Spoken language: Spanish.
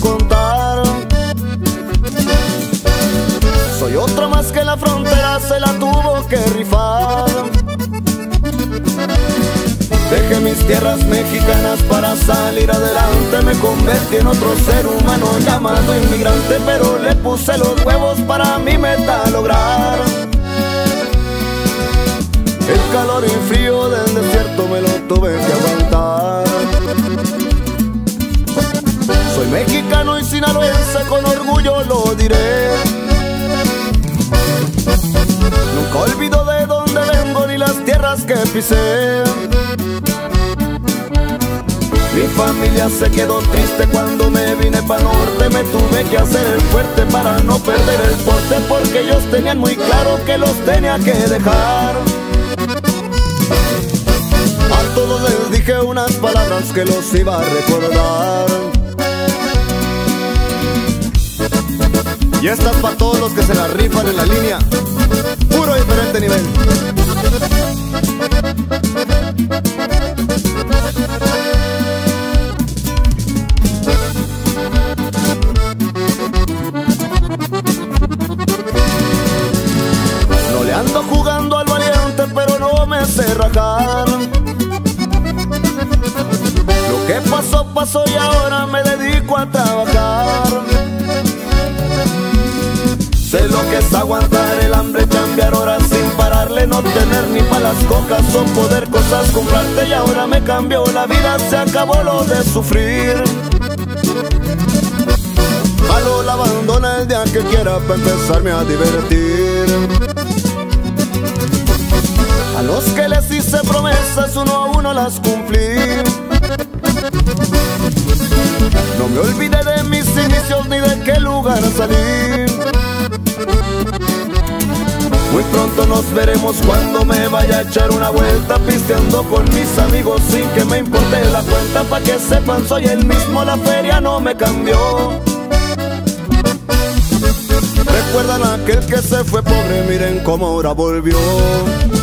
contar. Soy otro más que la frontera se la tuvo que rifar. Dejé mis tierras mexicanas para salir adelante. Me convertí en otro ser humano llamado inmigrante, pero le puse los huevos para mi meta lograr. El calor y frío del desierto me lo tuve que aguantar. Soy mexicano y sinaloense, con orgullo lo diré. Nunca olvido de dónde vengo ni las tierras que pisé. Mi familia se quedó triste cuando me vine pa' norte. Me tuve que hacer el fuerte para no perder el porte, porque ellos tenían muy claro que los tenía que dejar. A todos les dije unas palabras que los iba a recordar. Y estas pa' todos los que se la rifan en la línea. Puro diferente nivel. No le ando jugando al valiente, pero no me sé rajar. Lo que pasó, pasó y ahora me dedico a trabajar. Sé lo que es aguantar el hambre, cambiar horas sin pararle, no tener ni pa' las cocas o poder cosas comprarte. Y ahora me cambió la vida, se acabó lo de sufrir. Jalo la abandona el día que quiera pa' empezarme a divertir. A los que les hice promesas uno a uno las cumplí. No me olvidé de mis inicios ni de qué lugar salí. Muy pronto nos veremos cuando me vaya a echar una vuelta, pisteando con mis amigos sin que me importe la cuenta. Pa' que sepan soy el mismo, la feria no me cambió. Recuerdan a aquel que se fue pobre, miren cómo ahora volvió.